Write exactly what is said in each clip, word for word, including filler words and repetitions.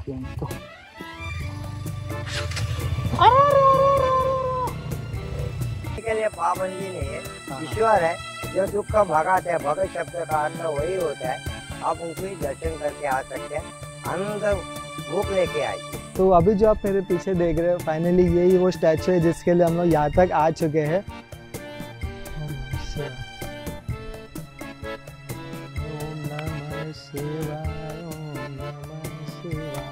इनको। के लिए पाबंदी नहीं है, ईश्वर है जो दुख का भगाते हैं। भगत शब्द का अर्थ वही होता है। आप उनको ही दर्शन करके आ सकते हैं, आनंद मुख लेके आइए। तो अभी जो आप मेरे पीछे देख रहे हो, फाइनली यही वो स्टैचू है जिसके लिए हम लोग यहाँ तक आ चुके हैं। ओम नमः शिवाय, ओम नमः शिवाय।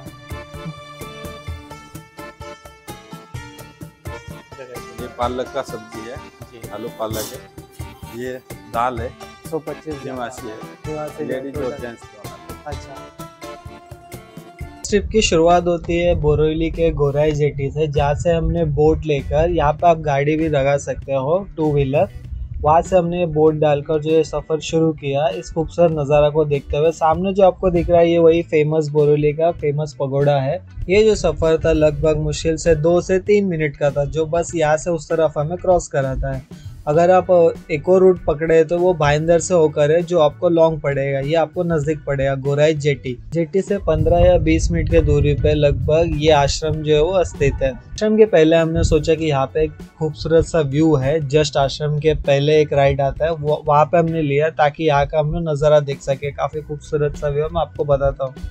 ये पालक का सब्जी है जी, आलू पालक है। ये दाल है, सौ पच्चीस निवासी है, लेडीज और जेंट्स। अच्छा, ट्रिप की शुरुआत होती है बोरीवली के गोराई जेटी से, जहाँ से हमने बोट लेकर, यहाँ पे आप गाड़ी भी लगा सकते हो टू व्हीलर, वहाँ से हमने बोट डालकर जो ये सफ़र शुरू किया इस खूबसूरत नज़ारा को देखते हुए। सामने जो आपको दिख रहा है ये वही फेमस बोरीवली का फेमस पगोड़ा है। ये जो सफ़र था लगभग मुश्किल से दो से तीन मिनट का था, जो बस यहाँ से उस तरफ हमें क्रॉस कराता है। अगर आप एक और रूट पकड़े तो वो भाईंदर से होकर है, जो आपको लॉन्ग पड़ेगा, ये आपको नज़दीक पड़ेगा गोराई जेटी। जेटी से पंद्रह या बीस मिनट के दूरी पे लगभग ये आश्रम जो है वो स्थित है। आश्रम के पहले हमने सोचा कि यहाँ पे एक खूबसूरत सा व्यू है, जस्ट आश्रम के पहले एक राइड आता है, वो वहाँ पे हमने लिया ताकि यहाँ का हम लोग नज़ारा देख सके। काफ़ी खूबसूरत सा व्यू, मैं आपको बताता हूँ।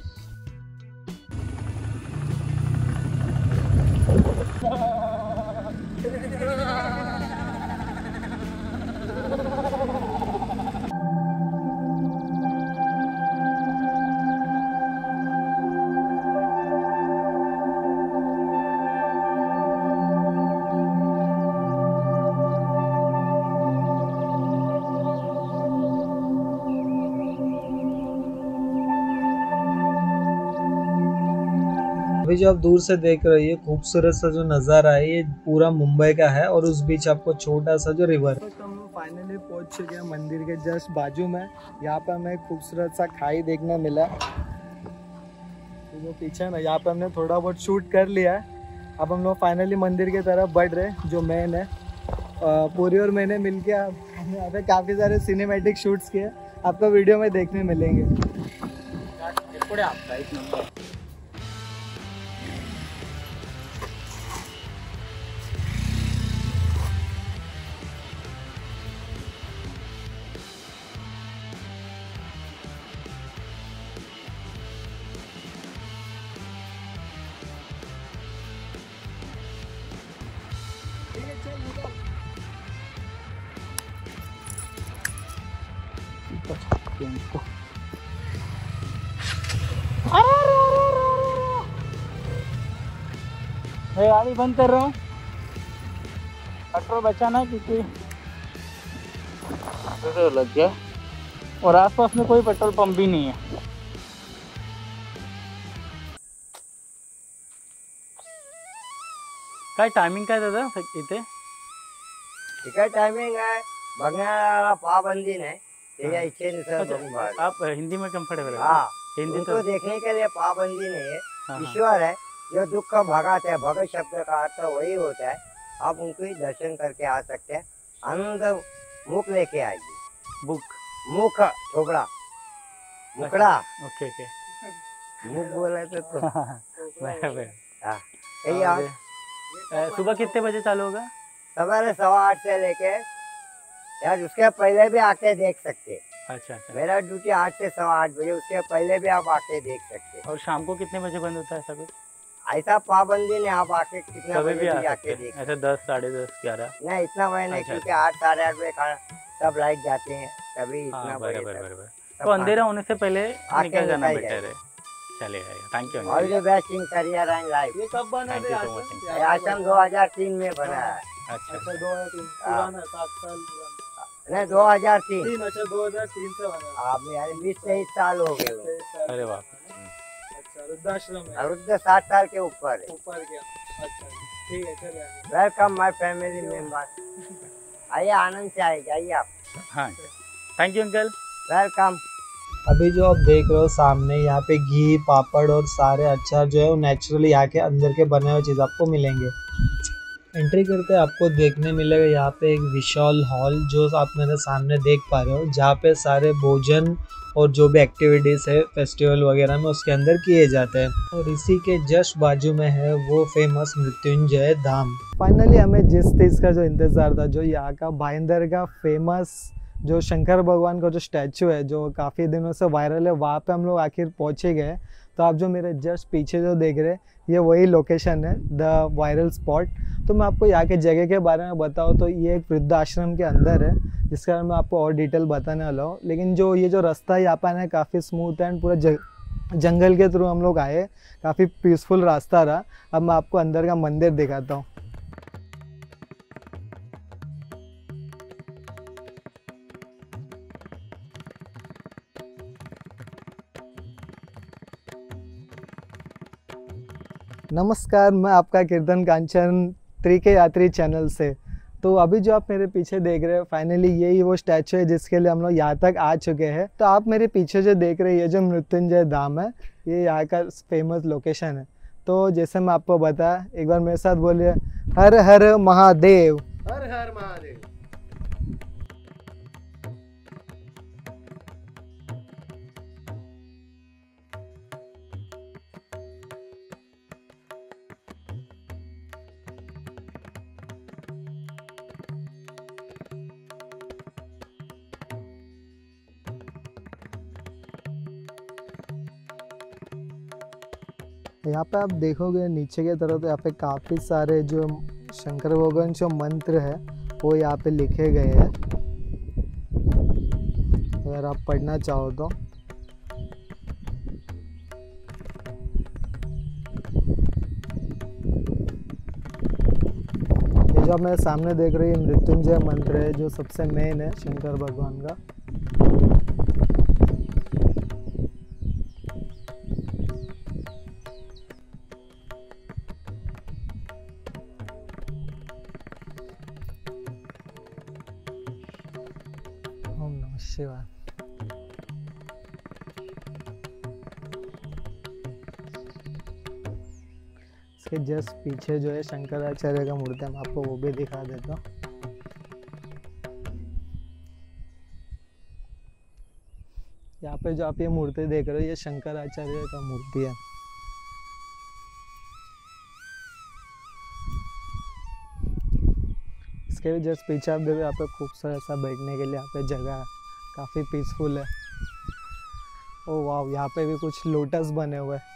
अभी जो आप दूर से देख रहे हो ये खूबसूरत सा जो नज़ारा है ये पूरा मुंबई का है, और उस बीच आपको छोटा सा जो रिवर है। तो हम लोग फाइनली पहुंच चुके हैं मंदिर के जस्ट बाजू में। यहाँ पे हमें खूबसूरत सा खाई देखने मिला, तो जो पीछे है ना, यहाँ पे हमने थोड़ा बहुत शूट कर लिया है। अब हम लोग फाइनली मंदिर की तरफ बढ़ रहे हैं, जो मेन है। पूरी और मैंने मिलके हमने यहाँ पे काफ़ी सारे सिनेमैटिक शूट्स किए, आपको वीडियो में देखने मिलेंगे। आपका एक नंबर मैं गाड़ी बंद कर रहा हूँ, पेट्रोल बचाना क्योंकि पेट्रोल लग गया और आसपास में कोई पेट्रोल पंप भी नहीं है। काय टायमिंग काय दादा इथे? टिकट टाइमिंग है बघण्याला पाबंदी नहीं, तेरा इच्छेनुसार बघून बघा। आप हिंदी में कंफर्टेबल है? हाँ, हिंदी उनको तो देखने के लिए पाबंदी नहीं है। हाँ, ईश्वर है जो दुख का भगाते हैं। भगत शब्द का अर्थ वही होता है। आप उनको ही दर्शन करके आ सकते हैं, आनंद मुख लेके आइए। बुक मुख छोबड़ा मुकड़ा, ओके ओके, मुख बोला तो, तो। बराबर। हाँ, यही आज सुबह कितने बजे चालू होगा? सवारे सवा आठ से लेके यार उसके पहले भी आके देख सकते हैं। अच्छा अच्छा। मेरा ड्यूटी आठ से सवा आठ बजे, उसके पहले भी आप आके देख सकते हैं। और शाम को कितने बजे बंद होता है ऐसा कुछ? ऐसा पाबंदी नहीं, आप आके कितना कभी बजे भी आ भी सकते आके हैं, देख ऐसे दस साढ़े दस ग्यारह? नहीं, इतना बजे नहीं, अच्छा, क्योंकि आठ साढ़े आठ बजे खा सब लाइट जाते हैं, तभी इतना हाँ, बजे बराबर तक बराबर। सब तो अंधेरा होने से पहले आके निकल जाना निकल बेटर है। चलेगा, thank you. All the best in career and life. ये कब बना है आश्रम? ये आश्रम दो हज़ार तीन में बना है। अच्छा अच्छा, दो हज़ार तीन पुराना, सात साल पुराना। नहीं, दो हज़ार तीन। तीन, अच्छा दो हज़ार तीन से बना। आप यार बीस तेईस साल हो गए वो। अरे वाह। अच्छा, वृद्धाश्रम है। वृद्ध साठ साल के ऊपर है। ऊपर गया। अच्छा ठीक है, चलिए। Welcome my family member. आइए, आनंद से आइए, आइए आप। हाँ, थैंक यू अंकल। वेलकम। अभी जो आप देख रहे हो सामने, यहाँ पे घी पापड़ और सारे अचार जो है वो नेचुरली यहाँ के अंदर के बने हुए चीज़ आपको मिलेंगे। एंट्री करते आपको देखने मिलेगा यहाँ पे एक विशाल हॉल जो आप मेरे सामने देख पा रहे हो, जहाँ पे सारे भोजन और जो भी एक्टिविटीज है फेस्टिवल वगैरह में उसके अंदर किए जाते हैं। और इसी के जस्ट बाजू में है वो फेमस मृत्युंजय धाम। फाइनली हमें जिस चीज़ का जो इंतज़ार था, जो यहाँ का भाईंदर का फेमस जो शंकर भगवान का जो स्टैचू है जो काफ़ी दिनों से वायरल है, वहाँ पे हम लोग आखिर पहुँचे गए। तो आप जो मेरे जस्ट पीछे जो देख रहे हैं ये वही लोकेशन है, द वायरल स्पॉट। तो मैं आपको यहाँ के जगह के बारे में बताऊँ तो ये एक वृद्ध आश्रम के अंदर है, जिसका मैं आपको और डिटेल बताने वाला हूँ। लेकिन जो ये जो रास्ता यहाँ पर है काफ़ी स्मूथ है एंड पूरा जंगल के थ्रू हम लोग आए, काफ़ी पीसफुल रास्ता रहा। अब मैं आपको अंदर का मंदिर दिखाता हूँ। नमस्कार, मैं आपका कीर्तन कांचन त्रिके यात्री चैनल से। तो अभी जो आप मेरे पीछे देख रहे हैं फाइनली यही वो स्टैचू है जिसके लिए हम लोग यहाँ तक आ चुके हैं। तो आप मेरे पीछे जो देख रहे हैं ये जो मृत्युंजय धाम है, ये यहाँ का फेमस लोकेशन है। तो जैसे मैं आपको बताया, एक बार मेरे साथ बोलिए हर हर महादेव। हर हर महादेव। यहाँ पे आप देखोगे नीचे की तरफ तो यहाँ पे काफ़ी सारे जो शंकर भगवान जो मंत्र है वो यहाँ पे लिखे गए हैं, अगर आप पढ़ना चाहो तो। ये जो आप मेरे सामने देख रहे हैं मृत्युंजय मंत्र है जो सबसे मेन है शंकर भगवान का। ओम नमः शिवाय। इसके जस्ट पीछे जो है शंकराचार्य का मूर्ति है, मैं आपको वो भी दिखा देता हूँ। यहाँ पे जो आप ये मूर्ति देख रहे हो ये शंकराचार्य का मूर्ति है। इसके भी जस्ट पीछे आप देखो यहाँ पे खूबसूरत सा बैठने के लिए यहाँ पे जगह है, काफ़ी पीसफुल है। ओ वाह, यहाँ पे भी कुछ लोटस बने हुए हैं।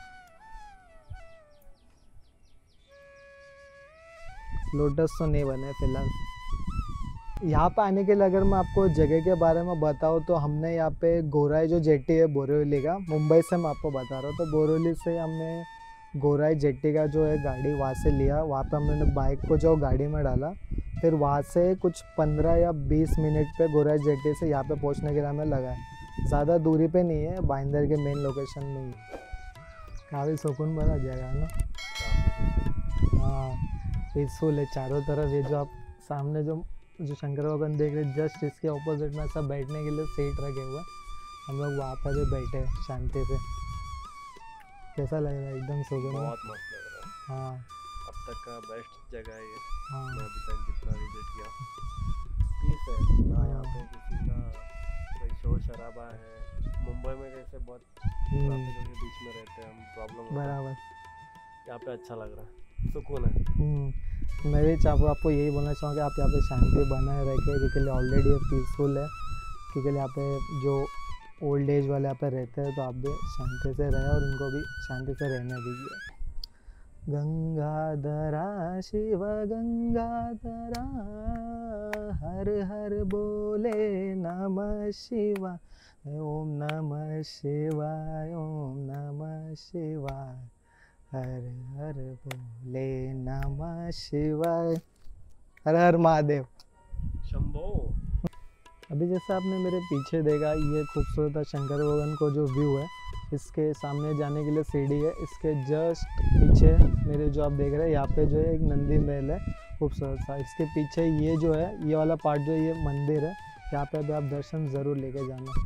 लोटस तो नहीं बने फिलहाल। यहाँ पे आने के लिए अगर मैं आपको जगह के बारे में बताऊँ तो हमने यहाँ पे गोराई जो जेट्टी है बोरीवली का, मुंबई से मैं आपको बता रहा हूँ, तो बोरीवली से हमने गोराई जेट्टी का जो है गाड़ी वहाँ से लिया। वहाँ पे हमने बाइक को जो गाड़ी में डाला, फिर वहाँ से कुछ पंद्रह या बीस मिनट पे गोराई जेट्टी से यहाँ पे पहुँचने के लिए हमें लगा। ज़्यादा दूरी पे नहीं है, भाईंदर के मेन लोकेशन में ही। काफ़ी सुकून भरा जगह है ना। हाँ, पीसफुल है चारों तरफ। ये जो आप सामने जो जो शंकर भगवान देख रहे हैं जस्ट इसके ऑपोजिट में सब बैठने के लिए सीट रखे हुए, हम लोग वहाँ पर भी बैठे शांति से। कैसा लग रहा है? एकदम सुकून। बहुत मस्त लग रहा है। हाँ, अब तक का बेस्ट जगह है ये। हाँ, मैं अभी तक जितना विजिट किया पीस है ना। यहाँ पे किसी का कोई शोर शराबा है। मुंबई में जैसे बहुत ट्रैफिक के बीच में रहते हैं हम, प्रॉब्लम बराबर। यहाँ पे अच्छा लग रहा है, सुकून है। मैं भी चाहूँ आपको यही बोलना चाहूँगा आप यहाँ पे शांति बनाए रखें, क्योंकि ऑलरेडी पीसफुल है। क्योंकि यहाँ पे जो ओल्ड एज वाले यहाँ पे रहते हैं, तो आप भी शांति से रहें और इनको भी शांति से रहने दीजिए। गंगाधरा शिव गंगाधरा, हर हर बोले नमः शिवाय, ओम नमः शिवाय, ओम नमः शिवाय, हर हर बोले नमः शिवाय, हर हर महादेव शंभो। अभी जैसे आपने मेरे पीछे देखा ये खूबसूरत शंकर भगवान को जो व्यू है, इसके सामने जाने के लिए सीढ़ी है। इसके जस्ट पीछे मेरे जो आप देख रहे हैं यहाँ पे जो है एक नंदी महल है खूबसूरत सा। इसके पीछे ये जो है ये वाला पार्ट जो है ये मंदिर है, यहाँ पे अभी आप दर्शन ज़रूर लेके जाना।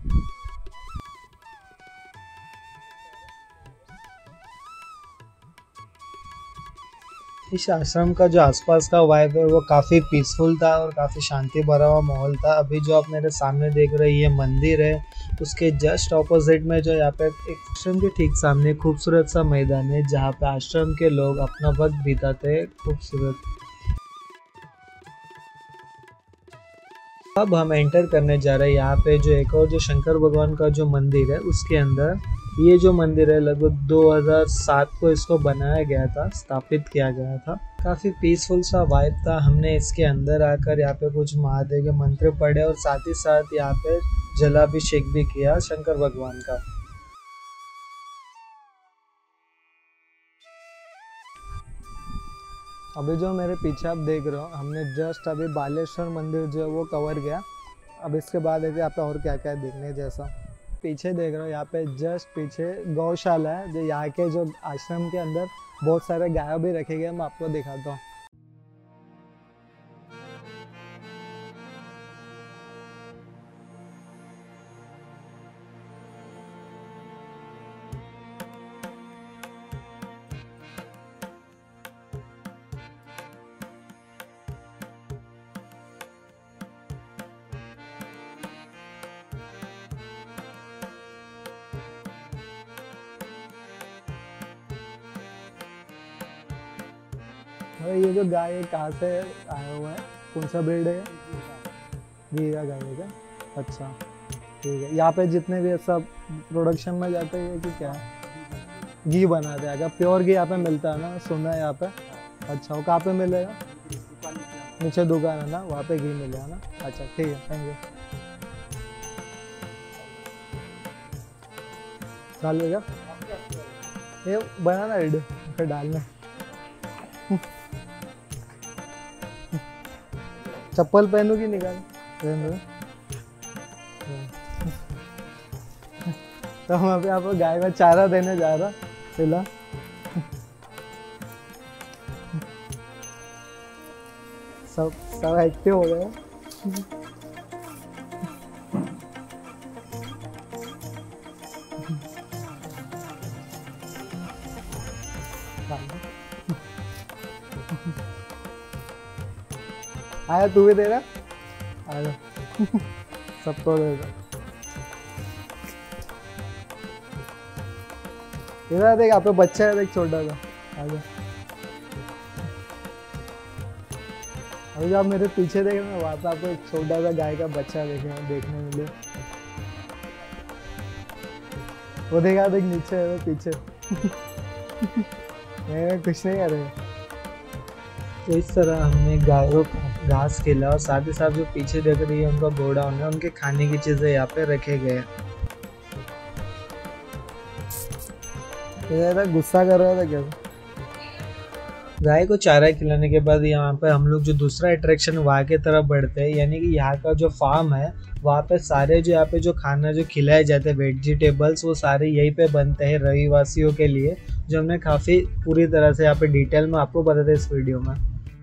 इस आश्रम का जो आसपास का वाइब है वो काफ़ी पीसफुल था और काफ़ी शांति भरा हुआ माहौल था। अभी जो आप मेरे सामने देख रहे हैं ये मंदिर है, उसके जस्ट ऑपोजिट में जो यहाँ पे एक आश्रम के ठीक सामने खूबसूरत सा मैदान है जहाँ पे आश्रम के लोग अपना वक्त बिताते हैं। खूबसूरत। अब हम एंटर करने जा रहे हैं यहाँ पे जो एक और जो शंकर भगवान का जो मंदिर है उसके अंदर। ये जो मंदिर है लगभग दो हज़ार सात को इसको बनाया गया था, स्थापित किया गया था। काफ़ी पीसफुल सा वाइब था। हमने इसके अंदर आकर यहाँ पे कुछ महादेव के मंत्र पढ़े और साथ ही साथ यहाँ पे जलाभिषेक भी किया शंकर भगवान का। अभी जो मेरे पीछे आप देख रहे हो, हमने जस्ट अभी बालेश्वर मंदिर जो है वो कवर किया। अब इसके बाद है कि यहाँ पे और क्या क्या है देखने जैसा। पीछे देख रहे हो यहाँ पे जस्ट पीछे गौशाला है, जो यहाँ के जो आश्रम के अंदर बहुत सारे गाय भी रखे गए। मैं आपको दिखाता हूँ। अरे ये जो गाय है कहाँ से आया हुआ है, कौन सा ब्रीड है? गीरा गाय है क्या? अच्छा ठीक है। यहाँ पे जितने भी सब प्रोडक्शन में जाते हैं कि क्या घी बनाते हैं? अगर प्योर घी यहाँ पे मिलता है ना, सुना है यहाँ पे। अच्छा वो कहाँ पे मिलेगा? नीचे दुकान है ना, वहाँ पे घी मिलेगा ना? अच्छा ठीक है, थैंक यू। डाल लेगा ये बनाना रेडी फिर डालना। चप्पल पहनू कि निकाल? तो हम अभी आपको गाय का चारा देने जा रहा फिलहाल। सब सब एक्टिव हो गए। आया तू भी दे रहा? आया सबको दे रहा। इधर देख, यहाँ पे बच्चा है देख, छोटा सा। आजा। अभी जो आप मेरे पीछे देख रहे हैं वहाँ पे आपको एक छोटा सा गाय का बच्चा देखे देखने मिले। वो देखा देख नीचे है पीछे। नहीं कुछ नहीं कर रहे। तो इस तरह हमने गाय को घास खिला और साथ ही साथ जो पीछे देख रही है उनका गोडाउन है, उनके खाने की चीजें यहाँ पे रखे गए। गुस्सा कर रहा था क्या? गाय को चारा खिलाने के बाद यहाँ पे हम लोग जो दूसरा अट्रैक्शन वहाँ के तरफ बढ़ते हैं, यानी कि यहाँ का जो फार्म है वहाँ पे सारे जो यहाँ पे जो खाना जो खिलाए जाते हैं वेजिटेबल्स, वो सारे यहीं पे बनते हैं रविवासियों के लिए, जो हमने काफ़ी पूरी तरह से यहाँ पे डिटेल में आपको बताते इस वीडियो में।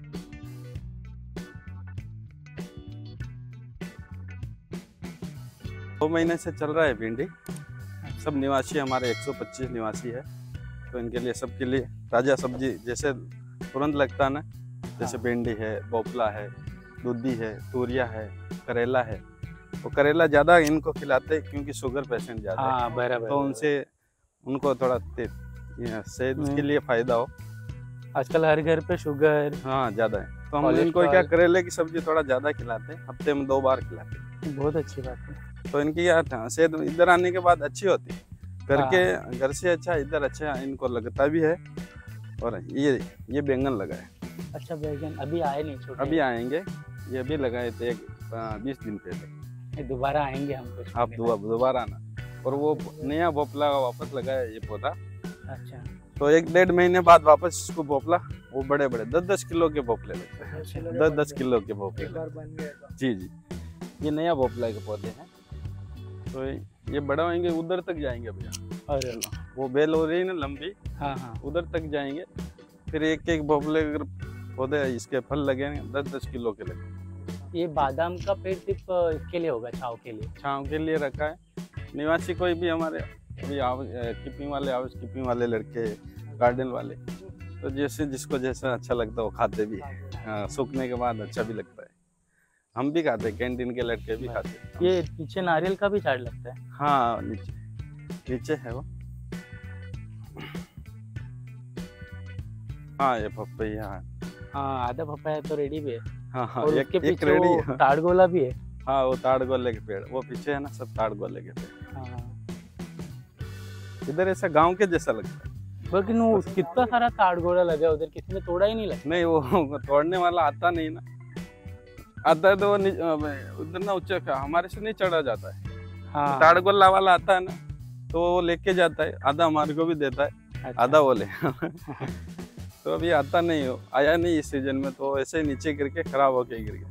दो महीने से चल रहा है भिंडी। सब निवासी हमारे एक सौ पच्चीस निवासी है, तो इनके लिए सबके लिए ताज़ा सब्जी जैसे तुरंत लगता है ना, जैसे भिंडी है, बोपला है, दूधी है, तूरिया है, करेला है। तो करेला ज़्यादा इनको खिलाते हैं क्योंकि शुगर पेशेंट ज़्यादा हाँ, है, बराबर, तो उनसे उनको थोड़ा सेहत के लिए फ़ायदा हो। आजकल हर घर पे शुगर हाँ ज़्यादा है, तो हम इनको क्या करेले की सब्जी थोड़ा ज़्यादा खिलाते हैं, हफ्ते में दो बार खिलाते हैं। बहुत अच्छी बात है। तो इनकी यार सेहत इधर आने के बाद अच्छी होती है। घर के घर से अच्छा इधर अच्छा इनको लगता भी है। और ये ये बैंगन लगा है। अच्छा बैंगन अभी आए नहीं, छोटे अभी आएंगे, ये अभी लगाए थे एक बीस दिन पहले। दोबारा आएंगे हम तो। आप दोबारा आना। और वो नया बोपला वापस लगाया ये पौधा। अच्छा तो एक डेढ़ महीने बाद वापस इसको बोपला, वो बड़े बड़े दस दस किलो के बोपले लगते हैं। दस दस किलो के बोपले जी जी ये नया बोपला के पौधे हैं। तो ये बड़ा होंगे उधर तक जाएंगे भैया। अरे वो बेल हो रही है ना लंबी, हाँ हाँ उधर तक जाएंगे। फिर एक एक बोपले अगर पौधे इसके फल लगेंगे दस दस किलो के लगे। ये बादाम का पेड़ सिर्फ इसके लिए होगा, छाव के लिए? छाव के लिए रखा है। निवासी कोई भी हमारे अभी कीपिंग वाले हाउस कीपिंग वाले लड़के, गार्डन वाले, तो जैसे जिसको जैसा अच्छा लगता है वो खाते भी है। हाँ, सूखने के बाद अच्छा भी लगता है। हम भी खाते हैं, कैंटीन के लड़के भी खाते हैं। ये पीछे नारियल का भी चाट लगता है। हाँ नीचे नीचे है वो। हाँ ये पपैया है। हाँ आधा पपाया तो रेडी भी है। हाँ हाँ और एक उसके एक पीछे रेडी वो है। ताड़गोला भी है। हाँ वो ताड़ गोले के पेड़ वो पीछे है ना, सब ताड़ गोले के पेड़। हाँ इधर ऐसा गांव के जैसा लगता है। लेकिन वो कितना सारा ताड़गोला लगा है उधर, किसी ने तोड़ा ही नहीं लगता। नहीं वो तोड़ने वाला आता नहीं ना, आता है तो वो नी- उधर ना ऊंचा का हमारे से नहीं चढ़ा जाता है। हाँ ताड़ गोला वाला आता है ना तो वो लेके जाता है, आधा हमारे को भी देता है, अच्छा। आधा वो ले। तो अभी आता नहीं हो, आया नहीं इस सीजन में, तो ऐसे ही नीचे गिर के खराब होके गिर गया।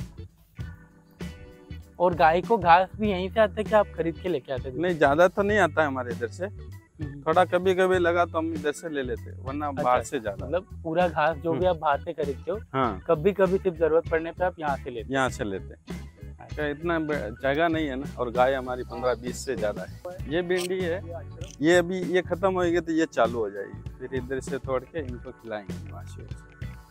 और गाय को घास भी यहीं से आता है कि आप खरीद के लेके आते थे? नहीं ज्यादा तो नहीं आता है हमारे इधर से, थोड़ा कभी कभी लगा तो हम इधर से ले लेते, वरना बाहर से ज्यादा। मतलब पूरा घास जो भी आप बाहर से खरीदते हो, हाँ कभी कभी सिर्फ जरूरत पड़ने पे आप यहाँ से लेते यहाँ से लेते हैं। क्या इतना ब- जगह नहीं है ना, और गाय हमारी पंद्रह बीस से ज्यादा है। ये भिंडी है, ये अभी ये खत्म होगी तो ये चालू हो जाएगी, फिर इधर से तोड़ के इनको खिलाएंगे निवासियों को।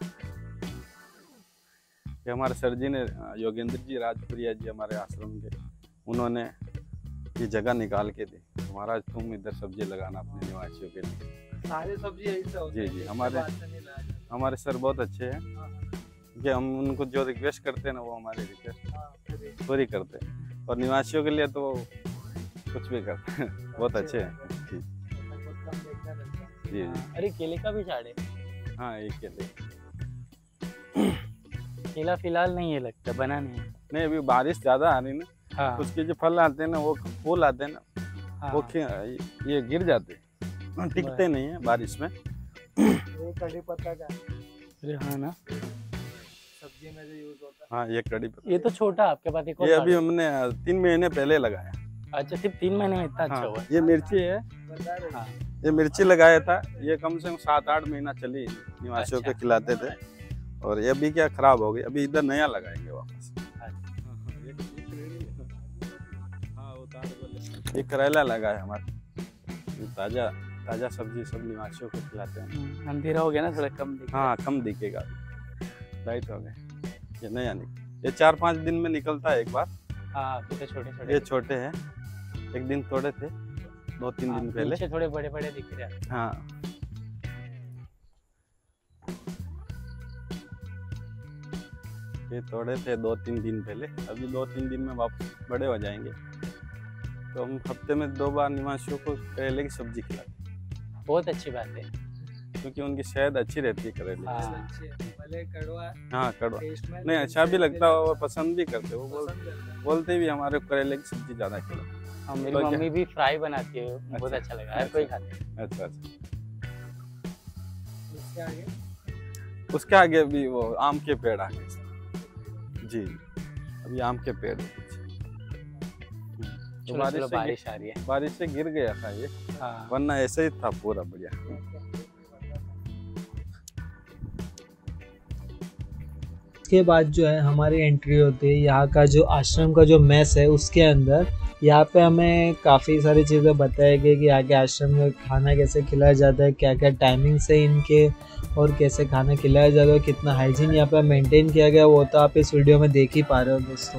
ये हमारे सर जी ने, योगेंद्र जी राजपुरिया जी हमारे आश्रम के, उन्होंने ये जगह निकाल के दी, महाराज तुम इधर सब्जी लगाना अपने निवासियों के लिए। सारे सब्जी यही से होते जी हैं, जी इसके हमारे बाद से नहीं लाया जाता। हमारे सर बहुत अच्छे हैं कि हम उनको जो रिक्वेस्ट करते हैं ना वो हमारे रिक्वेस्ट हाँ, पूरी- पूरी करते हैं, और निवासियों के लिए तो वो कुछ भी करते हैं। बहुत अच्छे हैं जी बहुत कम देखने मिलता है। जी जी। हैं। अरे केले का भी झाड़ है। हाँ एक केले। केला फिलहाल नहीं है, लगता बना नहीं है। नहीं अभी बारिश ज्यादा आ रही ना, हाँ उसके जो फल आते हैं ना, वो फूल आते हैं ना, हाँ। वो खि- ये गिर जाते हैं, टिकते नहीं है बारिश में। ये कड़ी पत्ता का अरे हाँ ना, सब्जी में जो यूज होता हाँ ये कड़ी पत्ता, ये तो छोटा आपके पास एक और ये झाड़ अभी है। हमने तीन महीने पहले लगाया। अच्छा सिर्फ तीन महीने में इतना अच्छा हाँ, हुआ। ये मिर्ची है, है, बता रहे हाँ ये मिर्ची लगाया था, ये कम से कम सात आठ महीना चली, निवासियों को अच्छा। खिलाते थे, और ये अभी क्या खराब हो गई, अभी इधर नया लगाएंगे वापस। ये करेला लगा है हमारा, ये ताजा ताजा सब्जी सब निवासियों को खिलाते हैं। हम्म, अंधेरा हो गया ना, थोड़ा कम दिख रहा हाँ कम दिखेगा, लाइट हो गए, ये नया निकल, ये चार पाँच दिन में निकलता है एक बार। है। हाँ अभी तो छोटे छोटे ये छोटे हैं, एक दिन तोड़े थे दो तीन दिन पहले। पीछे थोड़े बड़े बड़े दिख रहे हैं। हाँ ये तोड़े थे दो तीन दिन पहले, अभी दो तीन दिन में वापस बड़े हो जाएंगे, तो हम हफ्ते में दो बार निवासियों को करेले की सब्जी खिलाते हैं, बहुत अच्छी बात है। क्योंकि उनकी सेहत अच्छी रहती है करेले हाँ। की। अच्छे भले कड़वा हाँ कड़वा टेस्ट में नहीं अच्छा भी लगता है, और पसंद भी करते वो बोल, पसंद करता है। बोलते भी हमारे को करेले की सब्जी ज्यादा खिला। हाँ, मेरी तो क्या- मम्मी भी फ्राई बनाती है, बहुत अच्छा। अच्छा लगा, हर कोई खाते हैं। अच्छा अच्छा। इसके आगे उसके आगे भी वो आम के पेड़ आ गए जी, अभी आम के पेड़ हैं पीछे। तो चलो चलो से बारिश आ रही है। बारिश से गिर गया था ये, हाँ वरना ऐसे ही था पूरा बढ़िया। उसके बाद जो है हमारी एंट्री होती है यहाँ का जो आश्रम का जो मेस है उसके अंदर। यहाँ पे हमें काफ़ी सारी चीज़ें बताई गई कि यहाँ के आश्रम में खाना कैसे खिलाया जाता है, क्या क्या टाइमिंग से इनके, और कैसे खाना खिलाया जाता है, कितना हाइजीन यहाँ पे मेंटेन किया गया, वो तो आप इस वीडियो में देख ही पा रहे हो दोस्तों।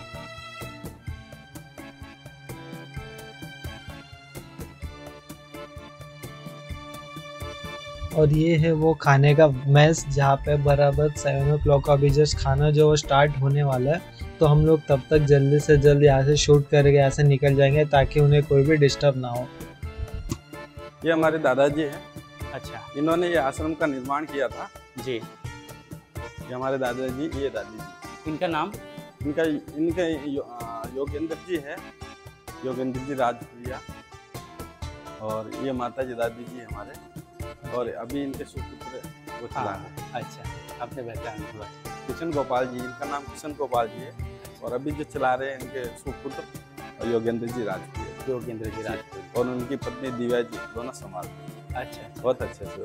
और ये है वो खाने का मेस जहाँ पे बराबर सेवन ओ क्लॉक का अभी जस्ट खाना जो वो स्टार्ट होने वाला है, तो हम लोग तब तक जल्दी से जल्दी यहाँ से शूट करके यहाँ से निकल जाएंगे ताकि उन्हें कोई भी डिस्टर्ब ना हो। ये हमारे दादाजी हैं, अच्छा इन्होंने ये आश्रम का निर्माण किया था। जी, ये हमारे दादाजी, ये दादी जी, इनका नाम? इनका इनका यो, आ, योगेंद्र जी है, योगेंद्र जी राजपुरिया, और ये माता जी दादी जी हमारे, और अभी इनके सुपुत्र वो चला हाँ है अच्छा, आपने बताया थोड़ा। किशन गोपाल जी, इनका नाम किशन गोपाल जी है, और अभी जो चला रहे हैं इनके सुपुत्र और योगेंद्र जी राजपुरिया, योगेंद्र जी राजपूत। और उनकी पत्नी दिव्या जी, दोनों संभालते हैं अच्छा बहुत अच्छे से।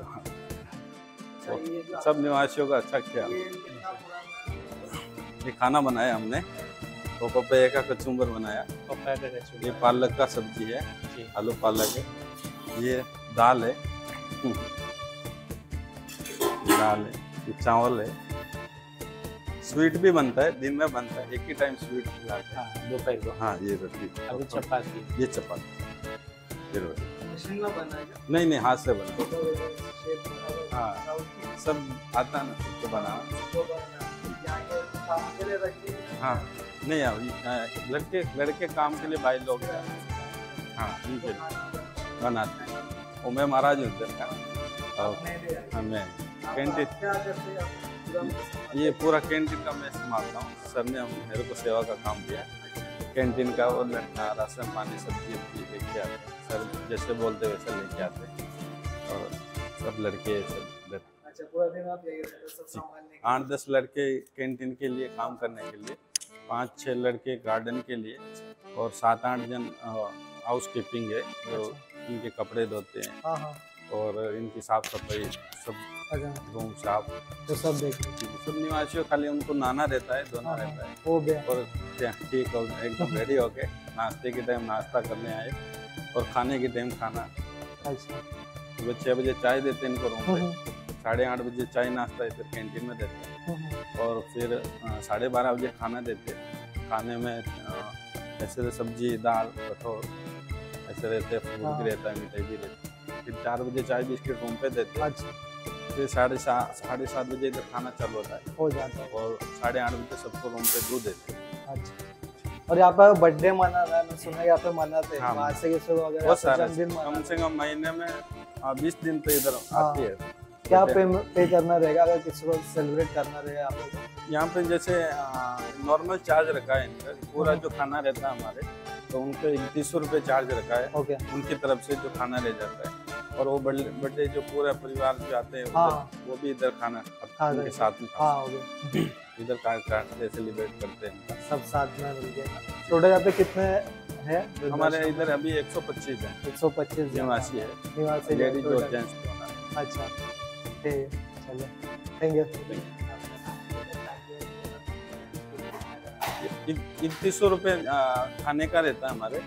सब निवासियों का अच्छा ख्याल। ये खाना बनाया हमने, तो पपैया का कचुम्बर बनाया, पपाया का कचौड़ी। ये पालक का सब्जी है, जी आलू पालक है, ये दाल है, दाल है, ये चावल है, स्वीट भी बनता है, दिन में बनता है, एक ही टाइम स्वीट खिलाते हैं। हाँ दोपहर को। हाँ ये रोटी, अभी चपाती। ये चपाती, ये रोटी। मशीन में बना है? नहीं नहीं, हाथ से बना। तो शेप बना हाँ हुआ। सब आता ना, सबको बना। तो बना, यहाँ के काम के लिए रखी है। हाँ नहीं, अब लड़के लड़के काम के लिए भाई लोग हैं। हाँ इनके लिए बनाते हैं। वो मैं महाराज हूँ इधर का, और हमें कैंटीन, क्या करते हैं आप? पूरा- ये पूरा कैंटीन का मैं संभालता हूँ। सर ने हम मेरे को सेवा का काम दिया है कैंटीन का, और लड़का राशन पानी सब्जी वब्जी लेके आते हैं। सर जैसे बोलते वैसे लेके आते हैं, और सब लड़के सब लड़- अच्छा, पूरा दिन आप यही रहते हैं, सब संभालने के आठ दस लड़के कैंटीन के लिए काम करने के लिए, पाँच छः लड़के गार्डन के लिए, और सात आठ जन हाउस कीपिंग है, जो इनके कपड़े धोते हैं हाँ हाँ, और इनकी साफ सफाई, सब अच्छा, रूम साफ, तो सब देखते हैं। सब निवासियों खाली उनको नहाना रहता है, धोना हाँ, रहता है, हो गया। और क्या, ठीक हो एकदम रेडी होके नाश्ते के टाइम नाश्ता करने आए, और खाने के टाइम खाना। अच्छा, सुबह छः बजे चाय देते हैं इनको रूम हम्म, पे, साढ़े आठ बजे चाय नाश्ता इधर कैंटीन में देते हैं, हम्म, और फिर अ, साढ़े बारह बजे खाना देते हैं। खाने में अ, ऐसे तो सब्जी दाल कठोर ऐसे रहते हैं, फूल हाँ। भी रहता है, मिठाई भी रहती है। फिर चार बजे चाय बिस्किट रूम पे देते हैं। अच्छा, फिर साढ़े सात साढ़े सात बजे इधर खाना चालू होता है, हो जाता है। और साढ़े आठ बजे सबको रूम पे दूध देते हैं। अच्छा, और यहाँ पे बर्थडे मना रहा है, मैं सुना यहाँ पे मनाते हैं, हाँ, वहाँ से किसी को अगर बहुत यहाँ पे सारे, जन्मदिन कम मनाना से कम महीने में बीस दिन तो इधर हाँ। आती है। क्या birthday। पे पे करना रहेगा अगर किसी को सेलिब्रेट करना रहेगा आप लोग को? यहाँ पे जैसे नॉर्मल चार्ज रखा है इनका, पूरा जो खाना रहता है हमारे, तो उनको इकतीस सौ रुपये चार्ज रखा है ओके, उनकी तरफ से, जो खाना ले जाता है। और वो बड़े बड़े जो पूरा परिवार जो आते हैं उधर, हाँ। वो भी इधर खाना हाँ, उनके साथ में हाँ खा हो गया, इधर काट काट के सेलिब्रेट करते हैं। सब साथ में मिल गए। टोटल यहाँ पे कितने है? हमारे इधर अभी एक सौ पच्चीस है एक सौ पच्चीस निवासी है, निवासी लेडीज और total। जेंट्स दोनों। अच्छा, ठीक है, चलो, थैंक यू। इकतीस सौ रुपये खाने का रहता है हमारे।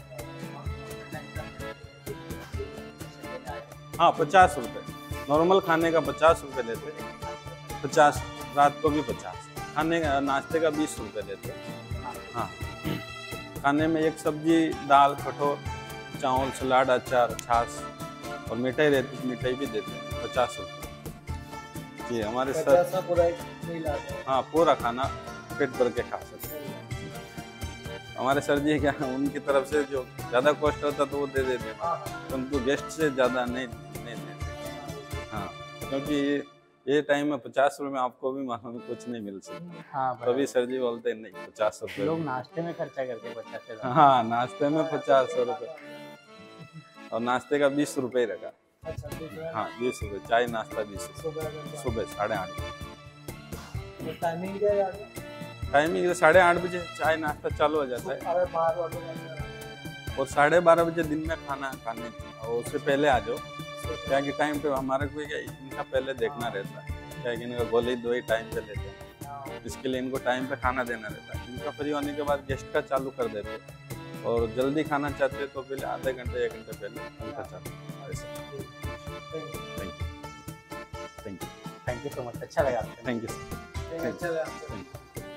हाँ पचास रुपये नॉर्मल खाने का पचास रुपये लेते हैं, पचास रात को भी पचास, खाने का नाश्ते का बीस रुपये लेते हैं। हाँ खाने में एक सब्जी दाल कठोर चावल सलाद अचार छाछ और मिठाई रहती, मिठाई भी देते हैं पचास रुपये। जी हमारे सर, पचास में पूरा एक मील आता है। हाँ पूरा खाना पेट भर के खा सकते हैं। हमारे सर जी क्या, उनकी तरफ से जो ज़्यादा कॉस्ट होता तो वो दे देते हैं, हाँ, हाँ, तो उनको गेस्ट से ज़्यादा नहीं नहीं देते। हाँ क्योंकि ये ये टाइम में पचास रुपये में आपको भी मालूम है कुछ नहीं मिल सकता, हाँ तभी सर जी बोलते हैं नहीं पचास रुपये। लोग नाश्ते में खर्चा करते हैं पचास से ज्यादा। हाँ नाश्ते में पचास रुपये और नाश्ते का बीस रुपये रखा। अच्छा, ठीक है। हाँ बीस रुपये चाय नाश्ता बीस रुपये सुबह अगर सुबह साढ़े आठ तो टाइमिंग क्या है यार? टाइमिंग साढ़े आठ बजे चाय नाश्ता चालू हो जाता है, अगर बाहर वालों का और साढ़े बारह बजे दिन में खाना खाने, और उससे पहले आ जाओ, क्या कि टाइम पे हमारे को क्या इनका पहले देखना रहता है, क्या कि इनका गोली दवाई टाइम पे लेते हैं, इसके लिए इनको टाइम पे खाना देना रहता है। इनका फ्री होने के बाद गेस्ट का चालू कर देते हैं, और जल्दी खाना चाहते हैं तो पहले आधे घंटे एक घंटे पहले उनका चालू। ऐसा thank you thank you thank you so much, अच्छा लगा आपसे। Thank you sir. अच्छा लगा आपसे।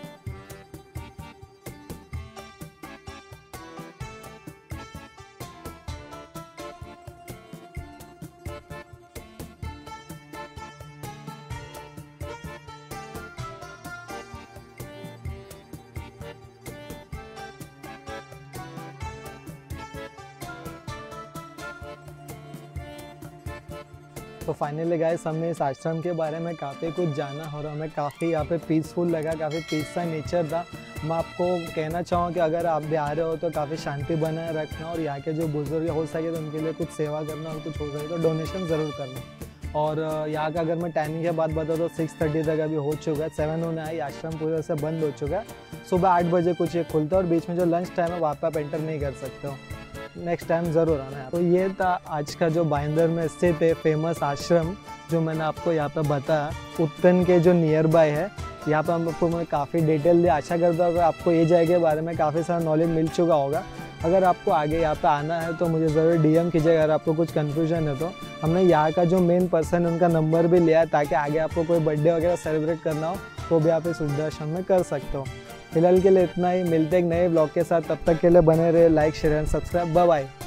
तो फाइनली गाइस हमने इस आश्रम के बारे में काफ़ी कुछ जाना और हमें काफ़ी यहाँ पे पीसफुल लगा, काफ़ी पीस सा नेचर था। मैं आपको कहना चाहूँ कि अगर आप भी आ रहे हो तो काफ़ी शांति बनाए रखना, और यहाँ के जो बुजुर्ग हो सके तो उनके लिए कुछ सेवा करना, और कुछ हो सके तो डोनेशन ज़रूर करना। और यहाँ का अगर मैं टाइमिंग के बात बताऊँ तो सिक्स थर्टी तक अभी हो चुका है, सेवन होने आई, आश्रम पूरे से बंद हो चुका है। सुबह आठ बजे कुछ ये खुलता है, और बीच में जो लंच टाइम है वहाँ पर आप एंटर नहीं कर सकते हो। नेक्स्ट टाइम ज़रूर आना है। तो ये था आज का जो भाईंदर में स्थित है फेमस आश्रम, जो मैंने आपको यहाँ पे बताया, उत्तन के जो नियर बाय है। यहाँ पे हम आपको मैं काफ़ी डिटेल दी, आशा करता हूँ कि आपको ये जगह के बारे में काफ़ी सारा नॉलेज मिल चुका होगा। अगर आपको आगे यहाँ पे आना है तो मुझे ज़रूर डीएम कीजिएगा अगर आपको कुछ कन्फ्यूजन है तो। हमने यहाँ का जो मेन पर्सन है उनका नंबर भी लिया है ताकि आगे आपको कोई बर्थडे वगैरह सेलिब्रेट करना हो तो भी आप इस वृद्धाश्रम में कर सकते हो। फिलहाल के लिए इतना ही, मिलते एक नए ब्लॉग के साथ, तब तक के लिए बने रहे, like share and subscribe, bye bye.